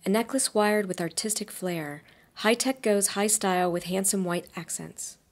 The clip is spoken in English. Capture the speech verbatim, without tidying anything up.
A necklace wired with artistic flair. High-tech goes high style with handsome white accents.